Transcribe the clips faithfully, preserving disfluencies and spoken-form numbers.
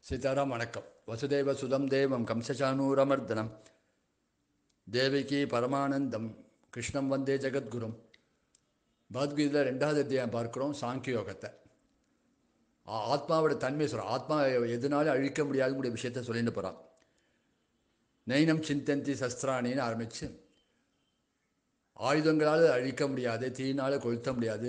சீதாராம் வணக்கம். வசுதேவ சுதம் தேவம் கம்சசானூரமர்தனம் தேவகி பரமானந்தம் கிருஷ்ணம் வந்தே ஜெகத்குரும். பகவத்கீதையில் ரெண்டாவது அத்தியாயம் பார்க்குறோம், சாங்கிய யோகத்தை. ஆ- ஆத்மாவோட தன்மை சொல்கிறோம். ஆத்மா எதுனாலும் அழிக்க முடியாதுங்கிற விஷயத்த சொல்லிட்டு போகிறான். நைனம் சிந்தந்தி சஸ்திராணின்னு ஆரம்பித்து, ஆயுதங்களால் அழிக்க முடியாது, தீயினால் கொளுத்த முடியாது,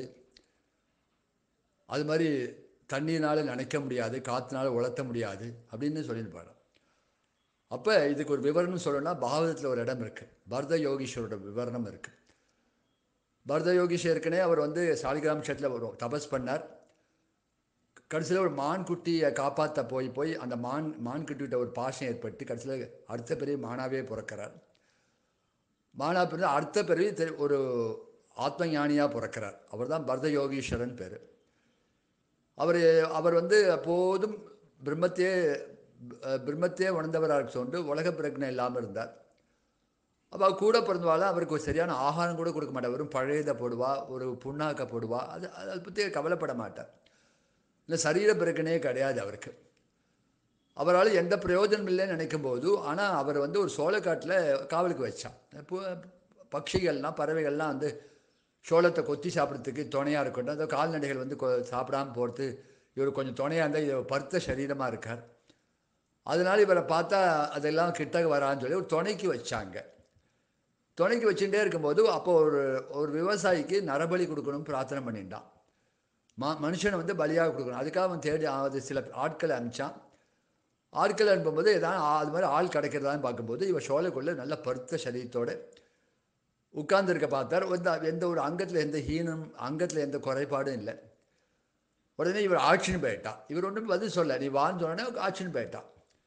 அது மாதிரி தண்ணீர்னால் நனைக்க முடியாது, காற்றுனால உலர்த்த முடியாது அப்படின்னு சொல்லிட்டு போகிறான். அப்போ இதுக்கு ஒரு விவரணம் சொல்லணும்னா பாகவதத்தில் ஒரு இடம் இருக்குது, பரத யோகீஸ்வரோட விவரணம் இருக்குது. பரத யோகீஸ்வர் ஏற்கனவே அவர் வந்து சாலிகிராம் க்ஷேத்திரத்தில் ஒரு தபஸ் பண்ணார். கடைசியில் ஒரு மான் குட்டியை காப்பாற்ற போய் போய் அந்த மான் மான் குட்டிகிட்ட ஒரு பாசம் ஏற்பட்டு கடைசியில் அடுத்த பிறவி மானாவே பிறக்கிறார். மானா பிறகு அடுத்த பிறவி தெ- ஒரு ஆத்ம ஞானியாக பிறக்கிறார். அவர் தான் பரத யோகீஸ்வரன் பேர். அவர் அவர் வந்து அப்போதும் பிரம்மத்தையே அஹ், பிரம்மத்தையே உணர்ந்தவராக சொண்டு உலக பிரக்னை இல்லாமல் இருந்தார். அப்போ அவர் கூட பிறந்தவாள் அவருக்கு ஒரு சரியான ஆகாரம் கூட கொடுக்க மாட்டார். வெறும் பழையதை போடுவா, ஒரு புண்ணாக்க போடுவா. அது அதை பற்றி கவலைப்பட மாட்டார். இல்லை, சரீர பிரச்சனையே கிடையாது அவருக்கு. அவரால் எந்த பிரயோஜனம் இல்லைன்னு நினைக்கும் போது, ஆனால் அவர் வந்து ஒரு சோளக்காட்டில் காவலுக்கு வச்சான். இப்போ பட்சிகள்லாம் பறவைகள்லாம் வந்து சோளத்தை கொத்தி சாப்பிட்றதுக்கு துணையாக இருக்கட்டும், அந்த கால்நடைகள் வந்து கொ சாப்பிடாம போகிறது, இவர் கொஞ்சம் துணையாக இருந்தால் இவர் பருத்த சரீரமாக இருக்கார். அதனால் இவரை பார்த்தா அதெல்லாம் கிட்டக்க வரான்னு சொல்லி ஒரு துணைக்கு வச்சாங்க. துணைக்கு வச்சுட்டே இருக்கும்போது அப்போ ஒரு ஒரு விவசாயிக்கு நரபலி கொடுக்கணும்னு பிரார்த்தனை பண்ணிட்டான். ம மனுஷனை வந்து பலியாக கொடுக்கணும். அதுக்காக அவன் தேடி அது சில ஆட்களை அனுப்பிச்சான். ஆட்களை அனுப்பும்போது ஏதாவது அது மாதிரி ஆள் கிடைக்கிறதான்னு பார்க்கும்போது இவர் சோலைக்குள்ளே நல்ல பருத்த சரீரத்தோடு உட்கார்ந்துருக்க பார்த்தார். எந்த எந்த ஒரு அங்கத்தில் எந்த ஹீனம், அங்கத்தில் எந்த குறைபாடும் இல்லை. உடனே இவர் ஆட்சின்னு போயிட்டா. இவர் ஒன்றும் பதில் சொல்ல, நீ வான்னு சொன்னோடனே ஆட்சின்னு போயிட்டா.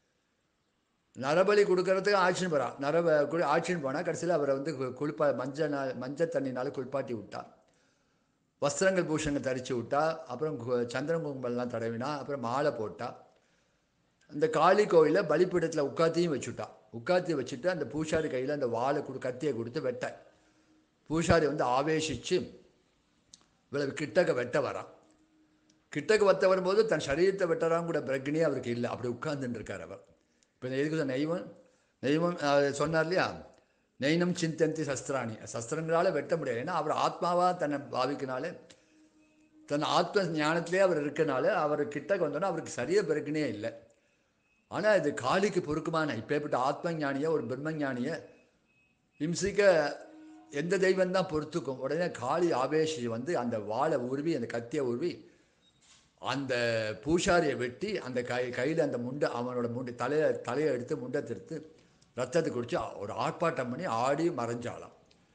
நரபலி கொடுக்கறதுக்கு ஆட்சின்னு போகிறான். நரப குடி ஆட்சின்னு போனால் கடைசியில் அவரை வந்து கு- குளிப்பா மஞ்சள் நாள் மஞ்சள் தண்ணினால குளிப்பாட்டி விட்டா. வஸ்திரங்கள் பூஷங்கள் தரித்து விட்டா. அப்புறம் கு- சந்திரன் குங்குமம்லாம் தடவினா. அப்புறம் மாலை போட்டா. அந்த காளி கோயிலில் பலிப்பீடத்தில் உட்காத்தியும் வச்சுட்டா. உட்காத்தி வச்சுட்டு அந்த பூசாரி கையில் அந்த வாழை கொடு கத்தியை கொடுத்து வெட்ட. பூசாரி வந்து ஆவேசித்து இவ்வளவு கிட்டக்க வெட்ட வரான். கிட்டக்க வத்த வரும்போது தன் சரீரத்தை வெட்டறான் கூட பிரக்னியே அவருக்கு இல்லை. அப்படி உட்கார்ந்துட்டு இருக்கார் அவர். இப்போ எதுக்கு சொன்ன நெய்வம் நெய்வம் அஹ், சொன்னார் இல்லையா, நெய்னம் சிந்தந்தி சஸ்திராணி, சஸ்திரங்களால் வெட்ட முடியாது. ஏன்னா அவர் ஆத்மாவாக தன்னை பாவிக்கினாலே, தன் ஆத்ம ஞானத்திலே அவர் இருக்கனால அவர் கிட்டக்க வந்தோன்னா அவருக்கு சரிய பிரக்னியே இல்லை. ஆனால் இது காளிக்கு பொறுக்குமான இப்பேற்பட்ட ஆத்ம ஞானியை, ஒரு பிரம்ம ஞானியை இம்சிக்க எந்த தெய்வம் தான் பொறுத்துக்கும். உடனே காளி ஆவேசி வந்து அந்த வாளை உருவி, அந்த கத்தியை உருவி அந்த பூசாரியை வெட்டி அந்த கை கையில் அந்த முண்டை, அவனோட முண்டை தலையை தலையை எடுத்து முண்டை திருத்து ரத்தத்தை குடித்து ஒரு ஆர்ப்பாட்டம் பண்ணி ஆடி மறைஞ்சாலாம்.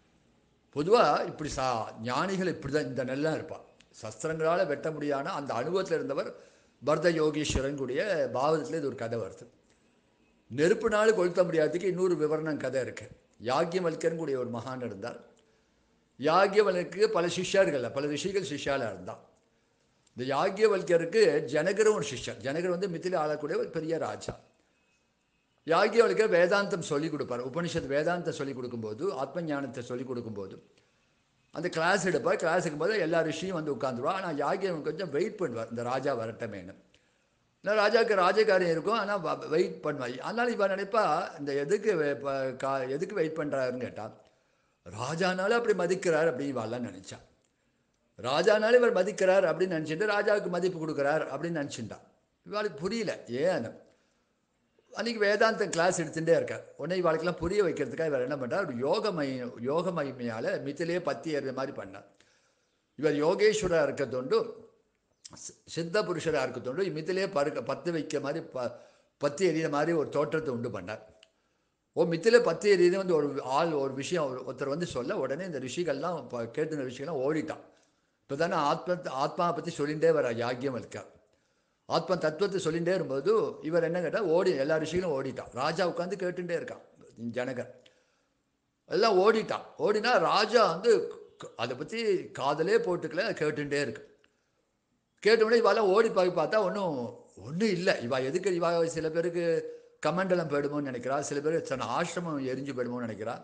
பொதுவாக இப்படி சா ஞானிகள் இப்படி தான் இந்த நெல்லாம் இருப்பாள். சஸ்திரங்களால் வெட்ட முடியாத அந்த அனுபவத்தில் இருந்தவர் பரத யோகீஸ்வரன் கூடிய பாவத்தில் இது ஒரு கதை வருது. நெருப்புனாலும் கொளுத்த முடியாததுக்கு இன்னொரு விவரணம் கதை இருக்குது. யாக்கியவல்கன் கூடிய ஒரு மகான் இருந்தார். யாக்கியவல்க்கு பல சிஷ்யர்கள், பல ரிஷிகள் சிஷ்யாலாக இருந்தான். இந்த யாக்கியவல்கருக்கு ஜனகரும் ஒரு சிஷ்யர். ஜனகர் வந்து மித்தில ஆளக்கூடிய ஒரு பெரிய ராஜா. யாக்கியவல்கர் வேதாந்தம் சொல்லிக் கொடுப்பார். உபனிஷத் வேதாந்தம் சொல்லிக் கொடுக்கும்போது, ஆத்ம ஞானத்தை சொல்லிக் கொடுக்கும்போது அந்த கிளாஸ் எடுப்பார். கிளாஸ் எடுக்கும்போது எல்லா ரிஷியும் வந்து உட்காந்துருவா. ஆனால் யாக்கியவன் கொஞ்சம் வெயிட் பண்ணுவார், இந்த ராஜா வரட்டமேனு. ஆனால் ராஜாவுக்கு ராஜகாரியம் இருக்கும், ஆனால் வெயிட் பண்ணுவார். அதனால் இவன் நினைப்பா, இந்த எதுக்கு வே- ப- கா- எதுக்கு வெயிட் பண்ணுறாருன்னு கேட்டால், ராஜானாலும் அப்படி மதிக்கிறார் அப்படின்னு இவாள்லாம் நினச்சான். ராஜானாலும் இவர் மதிக்கிறார் அப்படின்னு நினச்சிட்டு ராஜாவுக்கு மதிப்பு கொடுக்குறார் அப்படின்னு நினச்சிட்டான். இவாளுக்கு புரியல ஏன். அன்றைக்கி வேதாந்தம் கிளாஸ் எடுத்துகிட்டே இருக்கார். உடனே இவாளுக்கெல்லாம் புரிய வைக்கிறதுக்காக இவர் என்ன பண்ணுறார், ஒரு யோகமய யோக மகிமையால் மித்திலே பத்தி ஏறுற மாதிரி பண்ணார். இவர் யோகேஸ்வராக இருக்கத்தொண்டு, சி- சித்த புருஷராக இருக்கத்தொண்டு மித்திலே பருக்க பத்து வைக்க மாதிரி ப பத்தி எறிகிற மாதிரி ஒரு தோற்றத்தை உண்டு பண்ணார். ஓ, மித்திலே பத்தி எறியுது வந்து ஒரு ஆள் ஒரு விஷயம் ஒரு- ஒருத்தர் வந்து சொல்ல, உடனே இந்த ரிஷிகள்லாம் ப- கேட்டு இந்த ரிஷிகள்லாம் ஓடிட்டான். இப்போ தானே ஆத்ம ஆத்மாவை பற்றி சொல்லிகிட்டே வர யாக்கியம் இருக்கார். ஆத்ம தத்துவத்தை சொல்லிகிட்டே இருக்கும்போது இவர் என்ன கேட்டால் ஓடி எல்லா ரிஷிகளும் ஓடிட்டான். ராஜா உட்காந்து கேட்டுட்டே இருக்கான். ஜனகர் எல்லாம் ஓடிட்டான். ஓடினா ராஜா வந்து க- அதை பற்றி காதலே போட்டுக்கல, கேட்டுட்டே இருக்கு. கேட்டவுடனே இவாலாம் ஓடி போய் பார்த்தா ஒன்றும் ஒன்றும் இல்லை. இவா எதுக்கு இவா சில பேருக்கு கமண்டலம் போயிடுமோன்னு நினைக்கிறா, சில பேர் தன் ஆசிரமம் எரிஞ்சு போயிடுமோன்னு நினைக்கிறா,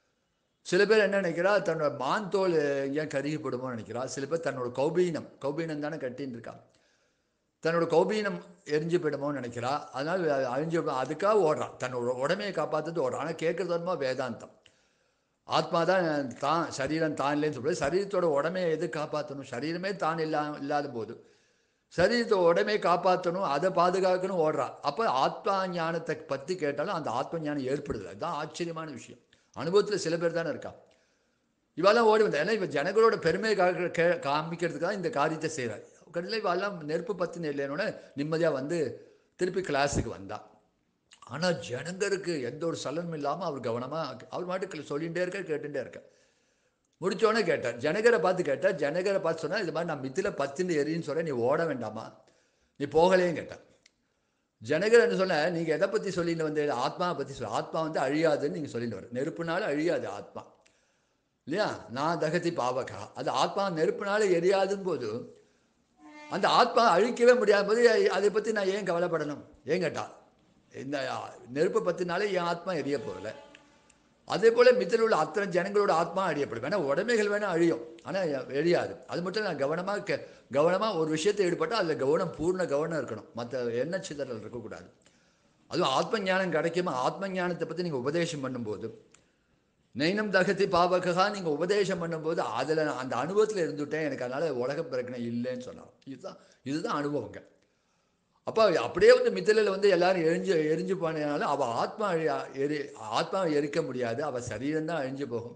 சில பேர் என்ன நினைக்கிறா தன்னோட மான் தோல் ஏன் கருகி போடுமோன்னு நினைக்கிறா, சில பேர் தன்னோட கௌபீனம் கௌபீனம் தானே கட்டின்னு இருக்கா. தன்னோட கௌபீனம் எரிஞ்சு போயிடுமோன்னு நினைக்கிறா. அதனால் அழிஞ்சு அதுக்காக ஓடுறான், தன்னோட உடமையை காப்பாற்றுறது ஓடுறான். ஆனால் கேட்குறது வருமா வேதாந்தம். ஆத்மா தான் தான், சரீரம் தான் இல்லைன்னு சொல்லுவது. சரீரத்தோட உடமையை எது காப்பாற்றணும்? சரீரமே தான் இல்லா இல்லாத போது சரீரத்தோட உடமையை காப்பாற்றணும், அதை பாதுகாக்கணும் ஓடுறா. அப்போ ஆத்மா ஞானத்தை பற்றி கேட்டாலும் அந்த ஆத்ம ஞானம் ஏற்படுது. அதுதான் ஆச்சரியமான விஷயம். அனுபவத்தில் சில பேர் தானே இருக்கா. இவெல்லாம் ஓடி வந்தா. ஏன்னா இவன் ஜனங்களோட பெருமையை கே காமிக்கிறதுக்காக இந்த காரியத்தை செய்கிறார். கடையில் இவெல்லாம் நெருப்பு பற்றின இல்லைன்னு நிம்மதியாக வந்து திருப்பி கிளாஸுக்கு வந்தான். ஆனால் ஜனங்கருக்கு எந்த ஒரு சலனமும் இல்லாமல் அவர் கவனமாக அவர் மாட்டுக்கு சொல்லிகிட்டே இருக்க, கேட்டுகிட்டே இருக்க. முடித்தோடனே கேட்டார், ஜனகரை பார்த்து கேட்டார். ஜனகரை பார்த்து சொன்னால், இது மாதிரி நான் மித்தில பத்துன்னு எரின்னு சொல்கிறேன், நீ ஓட வேண்டாமா, நீ போகலேன்னு கேட்டார். ஜனகர் என்ன சொன்ன, நீங்கள் எதை பற்றி சொல்லிட்டு வந்து ஆத்மாவை பற்றி சொல்ல. ஆத்மா வந்து அழியாதுன்னு நீங்கள் சொல்லிட்டு வர. நெருப்புனால அழியாது ஆத்மா இல்லையா. நான் தகதி பாவகா, அது ஆத்மா நெருப்புனால எரியாதுன்னு போது அந்த ஆத்மா அழிக்கவே முடியாத போது அதை பற்றி நான் ஏன் கவலைப்படணும்? ஏன் கேட்டா, இந்த நெருப்பை பற்றினாலே என் ஆத்மா எரிய போகலை. அதே போல் மித்தில உள்ள அத்தனை ஜனங்களோட ஆத்மா அழியப்படும். வேணால் உடமைகள் வேணால் அழியும், ஆனால் எரியாது. அது மட்டும் நான் கவனமாக கே கவனமாக ஒரு விஷயத்தை ஈடுபட்டால் அதில் கவனம், பூர்ண கவனம் இருக்கணும். மற்ற எண்ண சிதறல் இருக்கக்கூடாது. அதுவும் ஆத்ம ஞானம் கிடைக்குமா? ஆத்ம ஞானத்தை பற்றி நீங்கள் உபதேசம் பண்ணும்போது, நைனம் தகதி பாவகா நீங்கள் உபதேசம் பண்ணும்போது அதில் அந்த அனுபவத்தில் இருந்துவிட்டேன், எனக்கு அதனால் உலக பிரச்சனை இல்லைன்னு சொன்னார். இதுதான் இதுதான் அனுபவங்க. அப்போ அப்படியே வந்து மித்திலையில் வந்து எல்லாரும் எரிஞ்சு எரிஞ்சு போனதுனால அவள் ஆத்மா அழி எரி ஆத்மாவை எரிக்க முடியாது, அவள் சரீரம்தான் அழிஞ்சு போகும்.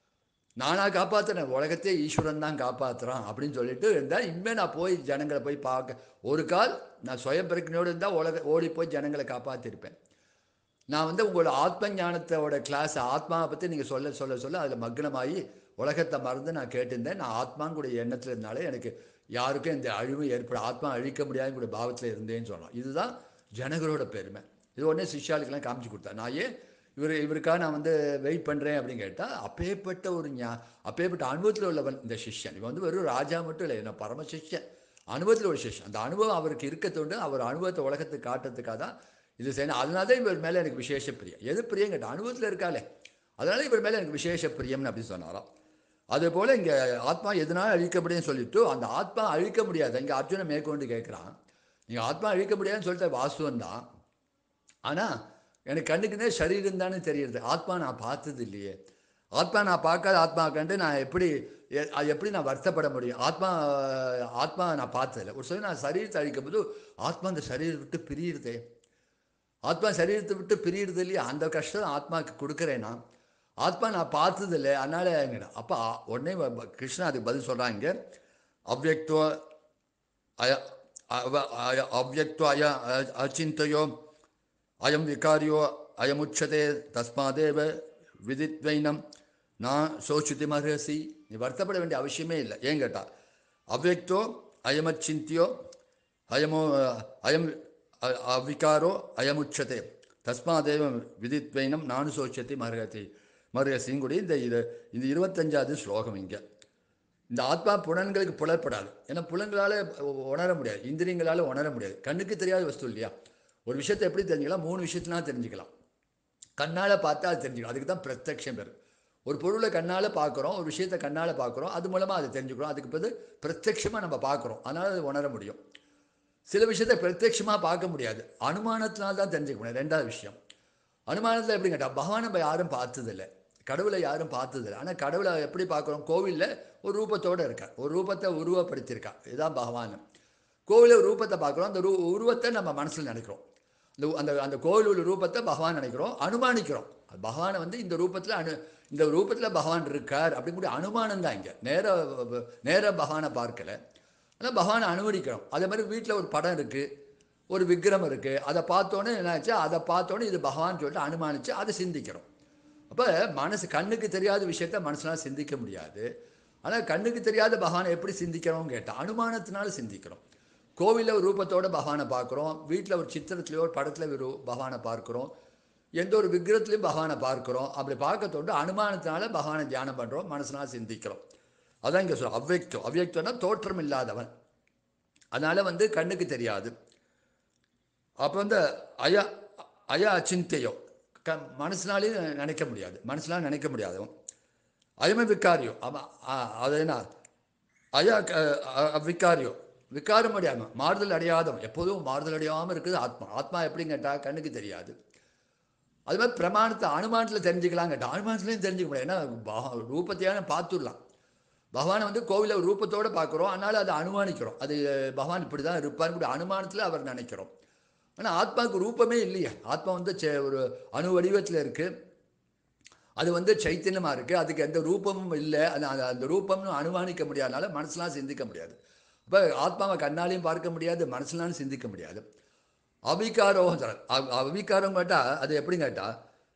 நானாக காப்பாற்றுறேன், உலகத்தையே ஈஸ்வரன் தான் காப்பாற்றுறான் அப்படின்னு சொல்லிட்டு இருந்தால், இனிமேல் நான் போய் ஜனங்களை போய் பார்க்க ஒரு கால் நான் சுய பிரச்சனையோடு இருந்தால் உலக ஓடி போய் ஜனங்களை காப்பாற்றிருப்பேன். நான் வந்து உங்களோட ஆத்ம ஞானத்தோட கிளாஸ் ஆத்மாவை பற்றி நீங்கள் சொல்ல சொல்ல சொல்ல அதில் மக்னமாகி உலகத்தை மறந்து நான் கேட்டிருந்தேன். நான் ஆத்மாங்குடைய எண்ணத்தில் இருந்தாலே எனக்கு யாருக்கும் இந்த அழிவு ஏற்பட, ஆத்மா அழிக்க முடியாதுங்கிற பாவத்தில் இருந்தேன்னு சொல்லலாம். இதுதான் ஜனகரோட பெருமை. இது உடனே சிஷ்யாளுக்கெல்லாம் காமிச்சு கொடுத்தேன். நான் ஏன் இவர் இவருக்காக நான் வந்து வெயிட் பண்ணுறேன் அப்படின்னு கேட்டால், அப்பேற்பட்ட ஒரு ஞா அப்பேற்பட்ட அனுபவத்தில் உள்ளவன் இந்த சிஷ்யன். இவன் வந்து வெறும் ராஜா மட்டும் இல்லை, என்ன பரம சிஷ்யன், அனுபவத்தில் ஒரு சிஷ்யன். அந்த அனுபவம் அவருக்கு இருக்க தோண்டு அவர் அனுபவத்தை உலகத்துக்கு காட்டுறதுக்காக தான் இது செய்யணும். அதனால தான் இவர் மேலே எனக்கு விசேஷ பிரியம். எது பிரியம் கேட்டால் அனுபவத்தில் இருக்காளே, அதனால இவர் மேலே எனக்கு விசேஷ பிரியம்னு அப்படின்னு சொன்னாராம். அதே போல் இங்கே ஆத்மா எதனால அழிக்க முடியும்னு சொல்லிட்டு, அந்த ஆத்மா அழிக்க முடியாது. இங்கே அர்ஜுனை மேற்கொண்டு கேட்குறான், நீங்கள் ஆத்மா அழிக்க முடியாதுன்னு சொல்லிட்டு வாஸ்துவம் தான், ஆனால் எனக்கு கண்ணுக்குன்னே சரீரம் தானே தெரியுது, ஆத்மா நான் பார்த்தது இல்லையே. ஆத்மா நான் பார்க்காத ஆத்மா கண்டு நான் எப்படி அது எப்படி நான் வருத்தப்பட முடியும்? ஆத்மா ஆத்மா நான் பார்த்ததில்லை. ஒரு சொல்லி நான் சரீரத்தை அழிக்கும் போது ஆத்மா அந்த சரீரத்தை விட்டு பிரியுறதே, ஆத்மா சரீரத்தை விட்டு பிரியுறது இல்லையா, அந்த கஷ்டம் ஆத்மாவுக்கு கொடுக்குறேன்னா ஆத்மா நான் பார்த்ததில்லை, அதனால் எங்க அப்போ உடனே கிருஷ்ணா அதுக்கு பதில் சொல்கிறாங்க. அவ்யக்தோ அய அவ்யக்தோ அய அச்சிந்தையோ அயம் விகாரியோ அயமுச்சதே தஸ்மாதேவ விதித்வைனம் நான் சோச்சுதி மகசி. நீ வருத்தப்பட வேண்டிய அவசியமே இல்லை. ஏன் கேட்டால், அவ்யக்தோ அயமச்சிந்தியோ அயமோ அயம் அவிகாரோ அயமுச்சதே தஸ்மாதேவ விதித்வைனம் நானு சோச்சதி மருகதி மருகசின்னு கூட இந்த இது இந்த இருபத்தஞ்சாவது ஸ்லோகம். இங்கே இந்த ஆத்மா புலன்களுக்கு புலப்படாது. ஏன்னா புலன்களால் உணர முடியாது, இந்திரியங்களால் உணர முடியாது. கண்ணுக்கு தெரியாத வஸ்து இல்லையா. ஒரு விஷயத்தை எப்படி தெரிஞ்சுக்கலாம்? மூணு விஷயத்தினால தெரிஞ்சுக்கலாம். கண்ணால் பார்த்தா அது தெரிஞ்சுக்கலாம், அதுக்கு தான் பிரத்யக்ஷம் பேர். ஒரு பொருளை கண்ணால் பார்க்குறோம், ஒரு விஷயத்தை கண்ணால் பார்க்குறோம், அது மூலமாக அதை தெரிஞ்சுக்கிறோம். அதுக்கு பிறகு பிரத்யக்ஷமாக நம்ம பார்க்குறோம், அதனால் அது உணர முடியும். சில விஷயத்தை பிரத்யக்ஷமாக பார்க்க முடியாது, அனுமானத்தினால்தான் தான் தெரிஞ்சுக்க முடியும். ரெண்டாவது விஷயம், அனுமானத்தில் எப்படி கேட்டால், பகவானை நம்ம யாரும் பார்த்ததில்லை, கடவுளை யாரும் பார்த்ததில்லை. ஆனால் கடவுளை எப்படி பார்க்குறோம்? கோவிலில் ஒரு ரூபத்தோடு இருக்கார், ஒரு ரூபத்தை உருவப்படுத்தியிருக்கா, இதுதான் பகவான். கோவிலில் ஒரு ரூபத்தை பார்க்குறோம், அந்த ரூ உருவத்தை நம்ம மனசில் நினைக்கிறோம். அந்த அந்த அந்த கோவில் உள்ள ரூபத்தை பகவான் நினைக்கிறோம், அனுமானிக்கிறோம். பகவானை வந்து இந்த ரூபத்தில் அனு இந்த ரூபத்தில் பகவான் இருக்கார் அப்படிங்கூடிய அனுமானம் தான். இங்கே நேர நேர பகவானை பார்க்கலை, ஆனால் பகவானை அனுமதிக்கிறோம். அதே மாதிரி வீட்டில் ஒரு படம் இருக்குது, ஒரு விக்கிரம் இருக்குது, அதை பார்த்தோன்னே என்னாச்சு, அதை பார்த்தோன்னே இது பகவான் சொல்லிட்டு அனுமானித்து அதை சிந்திக்கிறோம். அப்போ மனசு கண்ணுக்கு தெரியாத விஷயத்த மனசுனால் சிந்திக்க முடியாது. ஆனால் கண்ணுக்கு தெரியாத பகவானை எப்படி சிந்திக்கிறோம்னு கேட்டால், அனுமானத்தினால சிந்திக்கிறோம். கோவிலில் ஒரு ரூபத்தோடு பகவானை பார்க்குறோம், வீட்டில் ஒரு சித்திரத்துலையோ ஒரு படத்தில் ஒரு பகவானை பார்க்குறோம், எந்த ஒரு விக்கிரத்துலையும் பகவானை பார்க்குறோம். அப்படி பார்க்க தோண்டு அனுமானத்தினால பகவானை தியானம் பண்ணுறோம், மனசுனால் சிந்திக்கிறோம். அதான் இங்கே சொல்கிறோம் அவ்யக்தம். அவ்யக்தம்னா தோற்றம் இல்லாதவன், அதனால் வந்து கண்ணுக்கு தெரியாது. அப்போ வந்து அயா அயா அச்சிந்தையோ க மனசுனாலே நினைக்க முடியாது, மனசுனால் நினைக்க முடியாதவன். அயம விக்காரியோ, ஆமாம் அது என்ன அயா விக்காரியோ விகாரம் அடையாமல் மாறுதல் அடையாதவன், எப்போதும் மாறுதல் அடையாமல் இருக்குது ஆத்மா. ஆத்மா எப்படின்னு கேட்டால் கண்ணுக்கு தெரியாது. அது மாதிரி பிரமாணத்தை அனுமானத்தில் தெரிஞ்சுக்கலாம் கேட்டால் அனுமானத்துலேயும் தெரிஞ்சுக்க முடியாது. ஏன்னா ரூபத்தையான பார்த்துடலாம். பகவானை வந்து கோவிலில் ரூபத்தோடு பார்க்குறோம், அதனால் அதை அனுமானிக்கிறோம். அது பகவான் இப்படி தான் இருப்பார், இப்படி அனுமானத்தில் அவர் நினைக்கிறோம். ஆனால் ஆத்மாவுக்கு ரூபமே இல்லையே. ஆத்மா வந்து ஒரு அணு வடிவத்தில் இருக்குது, அது வந்து சைத்தன்யமாக இருக்குது, அதுக்கு எந்த ரூபமும் இல்லை. அது அந்த ரூபம்னு அனுமானிக்க முடியாதனால மனசுலாம் சிந்திக்க முடியாது. இப்போ ஆத்மாவை கண்ணாலையும் பார்க்க முடியாது, மனசுலாலும் சிந்திக்க முடியாது. அவிகாரம் சார், அவிகாரம் கேட்டால் அது எப்படி கேட்டால்,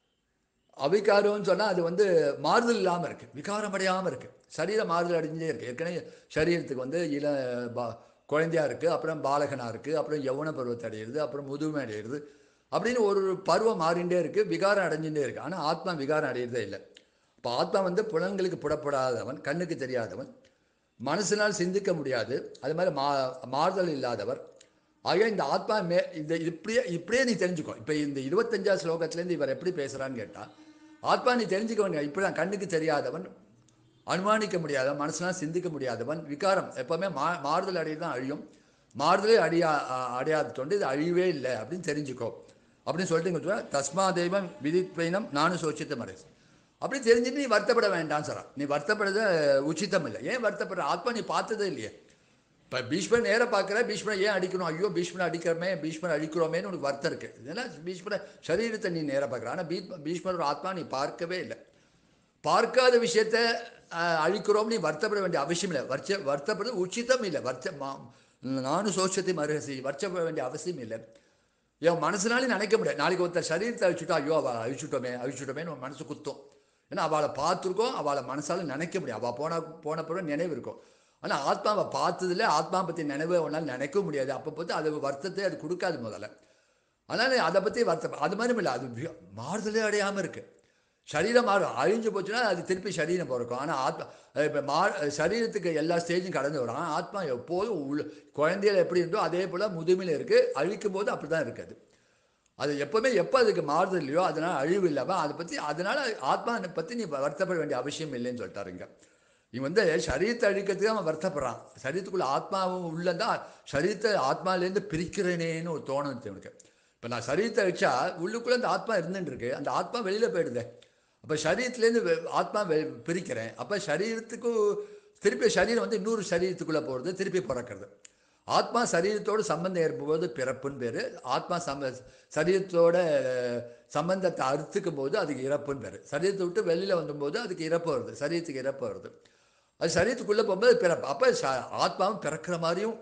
அவிகாரம்னு சொன்னால் அது வந்து மாறுதல் இல்லாமல் இருக்குது, விகாரம் அடையாமல் இருக்குது. சரீரம் மாறுதல் அடைஞ்சே இருக்குது. ஏற்கனவே சரீரத்துக்கு வந்து இள பா குழந்தையாக இருக்குது, அப்புறம் பாலகனாக இருக்குது, அப்புறம் யௌவன பருவத்தை அடையிறது, அப்புறம் முதுமை அடையிறது, அப்படின்னு ஒரு பருவம் மாறிண்டே இருக்குது, விகாரம் அடைஞ்சுட்டே இருக்குது. ஆனால் ஆத்மா விகாரம் அடையிறதே இல்லை. இப்போ ஆத்மா வந்து புலன்களுக்கு புடப்படாதவன், கண்ணுக்கு தெரியாதவன், மனசினால் சிந்திக்க முடியாது, அது மாதிரி மா மாறுதல் இல்லாதவர். ஆக இந்த ஆத்மா மே இந்த இப்படியே இப்படியே நீ தெரிஞ்சுக்கோ. இப்போ இந்த இருபத்தஞ்சாவது ஸ்லோகத்துலேருந்து இவர் எப்படி பேசுகிறான்னு கேட்டால், ஆத்மா நீ தெரிஞ்சுக்க வேண்டிய இப்படி தான் கண்ணுக்கு தெரியாதவன், அனுமானிக்க முடியாதவன், மனசுலாம் சிந்திக்க முடியாதவன், விகாரம் எப்போவுமே மா மாறுதல் அடையிறது தான் அழியும், மாறுதலே அழியா அடையாத தொண்டு இது அழிவே இல்லை அப்படின்னு தெரிஞ்சுக்கோ அப்படின்னு சொல்லிட்டு இங்கே தஸ்மா தெய்வம் விதிப்பைனம் நானும் சோச்சித்த மறை அப்படி தெரிஞ்சுட்டு நீ வருத்தப்பட வேண்டாம்னு சொல்கிறான். நீ வருத்தப்படுறது உச்சிதம் இல்லை. ஏன் வருத்தப்படுற? ஆத்மா நீ பார்த்ததே இல்லையே. இப்போ பீஷ்மர் நேராக பார்க்குற, பீஷ்மரை ஏன் அடிக்கணும், ஐயோ பீஷ்மரை அடிக்கிறோமே, பீஷ்மரை அழிக்கிறோமேன்னு உனக்கு வருத்தம் இருக்குது. இதெல்லாம் பீஷ்மரை சரீரத்தை நீ நேராக பார்க்குற. ஆனால் பீ பீஷ்மர் ஒரு ஆத்மா நீ பார்க்கவே இல்லை. பார்க்காத விஷயத்த அழிக்கிறோம் நீ வருத்தப்பட வேண்டிய அவசியம் இல்லை. வர்ச்ச வருத்தப்படுறது உச்சிதம் இல்லை. வர்ச்ச மா நானும் சோஷத்தை மறுகசி வருத்தப்பட வேண்டிய அவசியம் இல்லை. என் மனசுனாலே நினைக்க முடியாது. நாளைக்கு ஒருத்தர் சரீரத்தை அழிச்சுட்டா ஐயோ அவள் அழிச்சுட்டோமே அழிச்சுட்டோமேன்னு ஒரு மனசு குத்தும். ஏன்னா அவளை பார்த்துருக்கோம், அவளை மனசால நினைக்க முடியும். அவள் போன போன பிறகு நினைவு இருக்கும். ஆனால் ஆத்மாவை பார்த்ததில்ல, ஆத்மா பற்றி நினைவு ஒன்றால் நினைக்க முடியாது. அப்போ பார்த்து அது வருத்தத்தை அது கொடுக்காது முதல்ல. அதனால் அதை பற்றி வருத்தம் அது மாதிரி இல்லை. அது மாறுதலே அடையாமல் இருக்குது. சரீரம் மாறும், அழிஞ்சு போச்சுன்னா அது திருப்பி சரீரம் பிறக்கும். ஆனால் ஆத்மா இப்போ மா சரீரத்துக்கு எல்லா ஸ்டேஜும் கடந்து வரும். ஆனால் ஆத்மா எப்போதும் உள்ள குழந்தைகள் எப்படி இருந்தோ அதே போல் முதுமையில் இருக்குது. அழிக்கும் போது அப்படி தான் இருக்குது. அது எப்போவுமே எப்போ அதுக்கு மாறுதல் இல்லையோ அதனால் அழிவு இல்லாமல் அதை பற்றி அதனால் ஆத்மா பற்றி நீ வருத்தப்பட வேண்டிய அவசியம் இல்லைன்னு சொல்லிட்டாருங்க. இவன் வந்து சரீரத்தை அழிக்கிறதுக்கு அவன் வருத்தப்படுறான். சரீரத்துக்குள்ளே ஆத்மாவும் உள்ளதான் சரீரத்தை ஆத்மாலேருந்து பிரிக்கிறேனேன்னு ஒரு தோணும் இவனுக்கு. இப்போ நான் சரீரத்தை அழிச்சா உள்ளுக்குள்ளே அந்த ஆத்மா இருந்துட்டு இருக்கு, அந்த ஆத்மா வெளியில் போயிடுது. அப்போ சரீரத்துலேருந்து ஆத்மா வெ பிரிக்கிறேன். அப்போ சரீரத்துக்கு திருப்பி சரீரம் வந்து இன்னொரு சரீரத்துக்குள்ளே போகிறது, திருப்பி பிறக்கிறது. ஆத்மா சரீரத்தோடு சம்பந்தம் ஏற்படும்போது பிறப்புன்னு பேர். ஆத்மா சம்ப சரீரத்தோட சம்பந்தத்தை அறுத்துக்கும் போது அதுக்கு இறப்புன்னு பேர். சரீரத்தை விட்டு வெளியில் வந்தும்போது அதுக்கு இறப்பு வருது, சரீரத்துக்கு இறப்பு வருது. அது சரீரத்துக்குள்ளே போகும்போது பிறப்பு. அப்போ ச ஆத்மாவும் பிறக்கிற மாதிரியும்